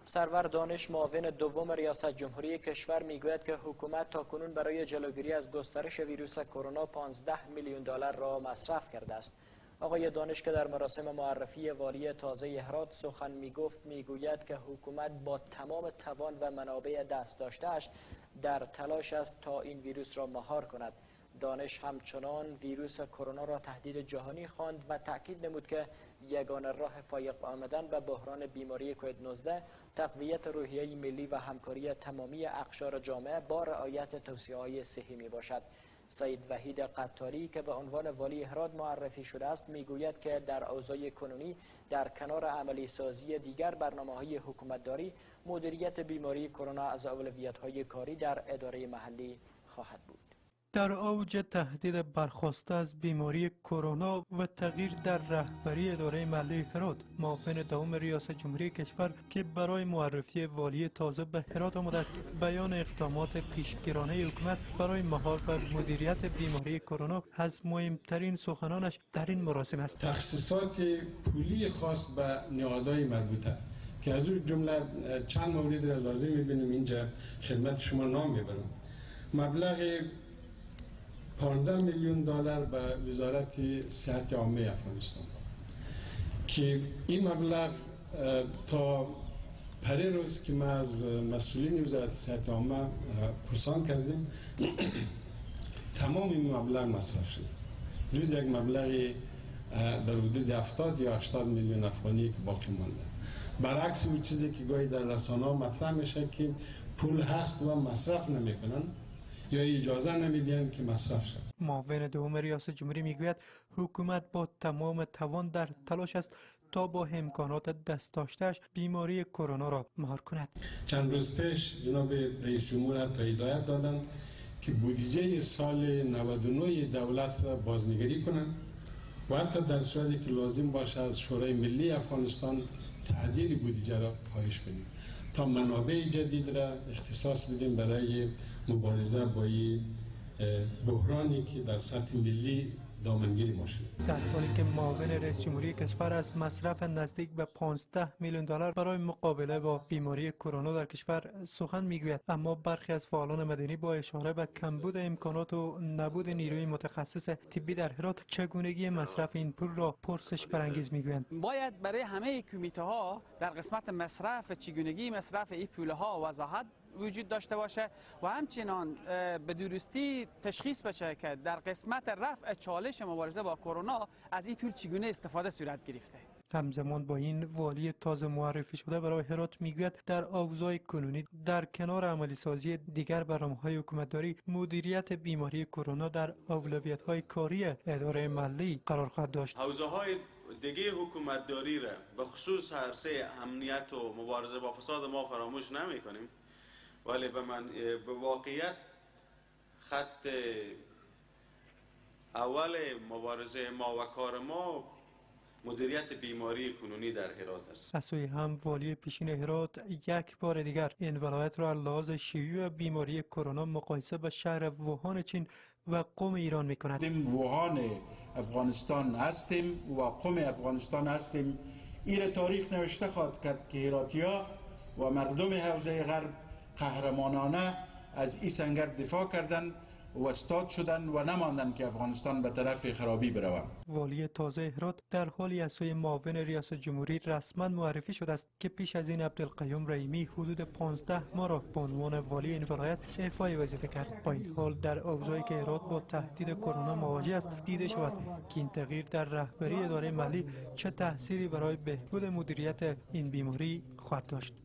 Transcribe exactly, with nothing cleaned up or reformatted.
سرور دانش معاون دوم ریاست جمهوری کشور میگوید که حکومت تاکنون برای جلوگیری از گسترش ویروس کرونا پانزده میلیون دلار را مصرف کرده است. آقای دانش که در مراسم معرفی والی تازه هرات سخن میگفت میگوید که حکومت با تمام توان و منابع دست داشته‌اش در تلاش است تا این ویروس را مهار کند. دانش همچنان ویروس کرونا را تهدید جهانی خواند و تاکید نمود که یگانه راه فایق آمدن به بحران بیماری کووید نوزده تقویت روحیه ملی و همکاری تمامی اقشار جامعه با رعایت توصیه‌های صحی می باشد. سید وحید قطاری که به عنوان والی هرات معرفی شده است میگوید که در اوضاع کنونی در کنار عملی سازی دیگر برنامه‌های حکومتداری مدیریت بیماری کرونا از اولویت‌های کاری در اداره محلی خواهد بود. در اوج تهدید برخاسته از بیماری کرونا و تغییر در رهبری اداره محلی هرات، معاون دوم ریاست جمهوری کشور که برای معرفی والی تازه به هرات آمده است، بیان اقدامات پیشگیرانه حکومت برای مهار و مدیریت بیماری کرونا از مهمترین سخنانش در این مراسم است. تخصیصات پولی خاص به نهادهای مربوطه که از اون جمله چند مورد را لازم می‌بینیم اینجا خدمت شما نام میبرم. مبلغ پانزده میلیون دلار به وزارت صحت عامه افغانستان که این مبلغ تا پری روز که ما از مسئولین وزارت صحت عامه پرسان کردیم تمام این مبلغ مصرف شد. روز یک مبلغ در حدود هفتاد یا هشتاد میلیون افغانی که باقی مانده. برعکس اون چیزی که گاهی در رسانه‌ها مطرح میشه که پول هست و مصرف نمیکنن یا اجازه نمیدین که مصرف شد. معاون دوم ریاست جمهوری میگوید حکومت با تمام توان در تلاش است تا با امکانات دست داشته‌اش بیماری کرونا را مهار کند. چند روز پیش جناب رئیس جمهور تا هدایت دادند که بودجه سال نود و نه دولت را بازنگری کنند و حتی در صورتی که لازم باشه از شورای ملی افغانستان تعدیل بودجه را خواهش کنیم تا منابع جدید را اختصاص بدیم برای مبارزه با این بحرانی که در سطح ملی دامنگیری ما شده. در حالی که معاون رئیس جمهوری کشور از مصرف نزدیک به پانزده میلیون دلار برای مقابله با بیماری کرونا در کشور سخن میگوید، اما برخی از فعالان مدنی با اشاره به کمبود امکانات و نبود نیروی متخصص طبی در هرات چگونگی مصرف این پول را پرسش برانگیز میگویند. باید برای همه کمیته ها در قسمت مصرف چگونگی مصرف این پول ها وضاحت وجود داشته باشه و همچنان به درستی تشخیص بشه که در قسمت رفع چالش مبارزه با کرونا از این پول چگونه استفاده صورت گرفته. همزمان با این والی تازه معرفی شده برای هرات میگوید در اوضاع کنونی در کنار عملی سازی دیگر برنامه‌های حکومتداری مدیریت بیماری کرونا در اولویت‌های کاری اداره محلی قرار خواهد داشت. حوزه‌های دیگه حکومتداری را به خصوص عرصه امنیت و مبارزه با فساد ما فراموش نمی‌کنیم، ولی به من به واقعیت خط اول مبارزه ما و کار ما مدیریت بیماری کنونی در هرات است. از سوی هم والی پیشین هرات یک بار دیگر این ولایت را لحاظ شیوع بیماری کرونا مقایسه به شهر ووهان چین و قم ایران می کند. ووهان افغانستان هستیم و قم افغانستان هستیم. این تاریخ نوشته خواهد کرد که هراتیا و مردم حوزه غرب قهرمانانه از این سنگر دفاع کردند و استاد شدند و نماندند که افغانستان به طرف خرابی برود. والی تازه هرات در حالی از سوی معاون ریاست جمهوری رسما معرفی شده است که پیش از این عبدالقیوم رحیمی حدود پانزده ماه را به عنوان والی این ولایت ایفای وظیفه کرد. با این حال در اوضاعی که هرات با تهدید کرونا مواجه است دیده شود که این تغییر در رهبری اداره محلی چه تأثیری برای بهبود مدیریت این بیماری خواهد داشت.